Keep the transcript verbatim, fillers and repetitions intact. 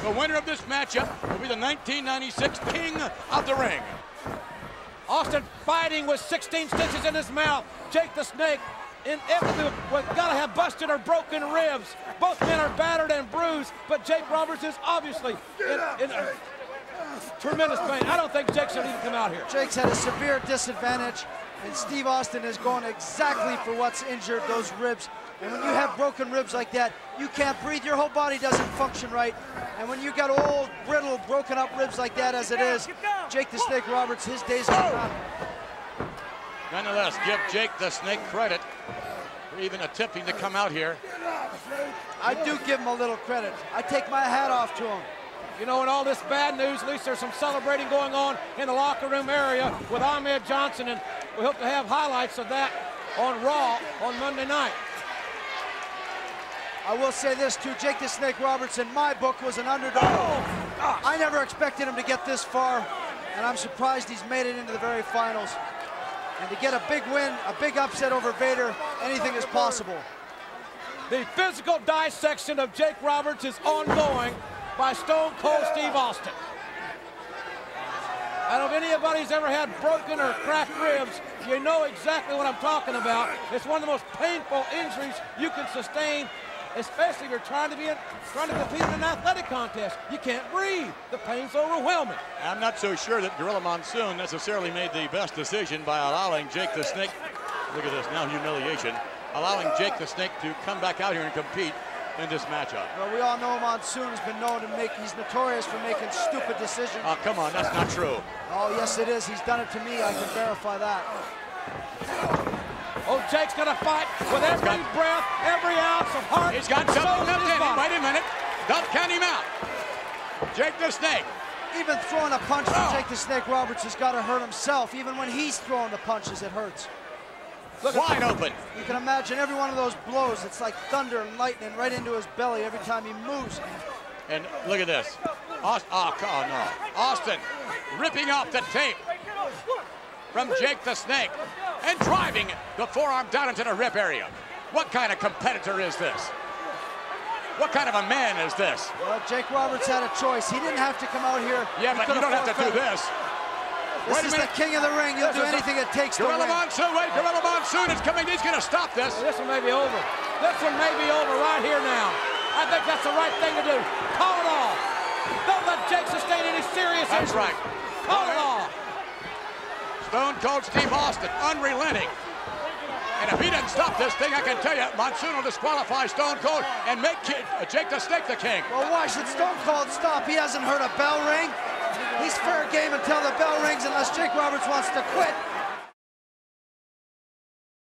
The winner of this matchup will be the nineteen ninety-six King of the Ring. Austin fighting with sixteen stitches in his mouth. Jake the Snake inevitably was gotta have busted or broken ribs. Both men are battered and bruised, but Jake Roberts is obviously in, in a tremendous pain. I don't think Jake should even come out here. Jake's had a severe disadvantage, and Steve Austin is going exactly for what's injured those ribs. And when you have broken ribs like that, you can't breathe. Your whole body doesn't function right. And when you got old, brittle, broken up ribs like that as it is, Jake the Snake Roberts, his days are gone. Nonetheless, give Jake the Snake credit for even attempting to come out here. I do give him a little credit. I take my hat off to him. You know, in all this bad news, at least there's some celebrating going on in the locker room area with Ahmed Johnson, and we hope to have highlights of that on Raw on Monday night. I will say this too, Jake the Snake Roberts in my book was an underdog. Oh, I never expected him to get this far, and I'm surprised he's made it into the very finals. And to get a big win, a big upset over Vader, anything is possible. The physical dissection of Jake Roberts is ongoing by Stone Cold Steve Austin. I don't know if anybody's ever had broken or cracked ribs, you know exactly what I'm talking about. It's one of the most painful injuries you can sustain, especially if you're trying to be in, trying to compete in an athletic contest. You can't breathe. The pain's overwhelming. I'm not so sure that Gorilla Monsoon necessarily made the best decision by allowing Jake the Snake, look at this, now humiliation, allowing Jake the Snake to come back out here and compete in this matchup. Well, we all know Monsoon has been known to make, he's notorious for making stupid decisions. Oh, come on, that's not true. Oh, yes it is. He's done it to me. I can verify that. Oh, Jake's gonna fight with every got, breath, every ounce of heart. He's got something left in him. Wait a minute. Don't count him out. Jake the Snake. Even throwing a punch from oh. Jake the Snake Roberts has got to hurt himself. Even when he's throwing the punches, it hurts. Look Wide open. You can imagine every one of those blows. It's like thunder and lightning right into his belly every time he moves. And look at this. Aust oh, oh, no. Austin ripping off the tape from Jake the Snake and driving the forearm down into the rib area. What kind of competitor is this? What kind of a man is this? Well, Jake Roberts had a choice. He didn't have to come out here. Yeah, but you don't have to do this. This Wait is the king of the ring. He'll this do anything it takes to win. Gorilla Monsoon, wait, Gorilla Monsoon is coming. He's going to stop this. Well, this one may be over. This one may be over right here now. I think that's the right thing to do. Call it off. Don't let Jake sustain any serious That's injury. right. Call it off. Stone Cold Steve Austin, unrelenting. And if he doesn't stop this thing, I can tell you, Monsoon will disqualify Stone Cold and make Jake the Snake the king. Well, why should Stone Cold stop? He hasn't heard a bell ring. He's fair game until the bell rings unless Jake Roberts wants to quit.